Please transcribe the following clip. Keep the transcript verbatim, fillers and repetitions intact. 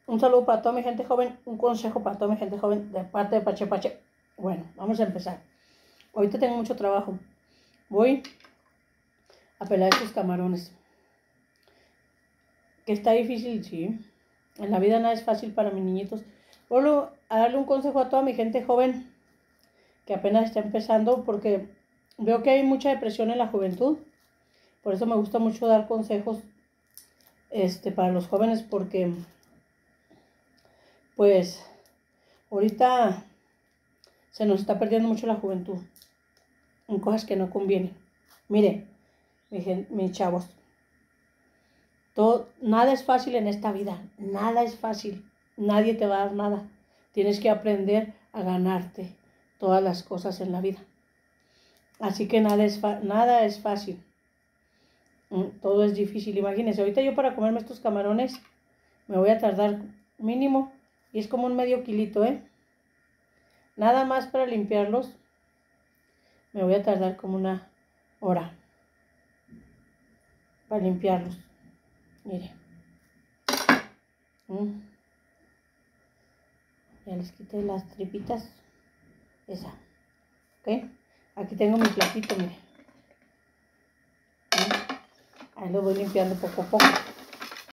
Un saludo para toda mi gente joven, un consejo para toda mi gente joven de parte de Pache Pache. Bueno, vamos a empezar. Ahorita tengo mucho trabajo. Voy a pelar estos camarones. Que está difícil, sí. En la vida nada es fácil para mis niñitos. Vuelvo a darle un consejo a toda mi gente joven que apenas está empezando, porque veo que hay mucha depresión en la juventud. Por eso me gusta mucho dar consejos este, para los jóvenes, porque pues ahorita se nos está perdiendo mucho la juventud en cosas que no convienen. Mire, mis, mis chavos, todo, nada es fácil en esta vida, nada es fácil, nadie te va a dar nada. Tienes que aprender a ganarte todas las cosas en la vida. Así que nada es, nada es fácil, todo es difícil. Imagínense, ahorita yo para comerme estos camarones me voy a tardar mínimo, y es como un medio kilito, ¿eh? Nada más para limpiarlos me voy a tardar como una hora para limpiarlos. Mire. Mm. Ya les quité las tripitas. Esa. ¿Ok? Aquí tengo mi platito, mire. Mm. Ahí lo voy limpiando poco a poco.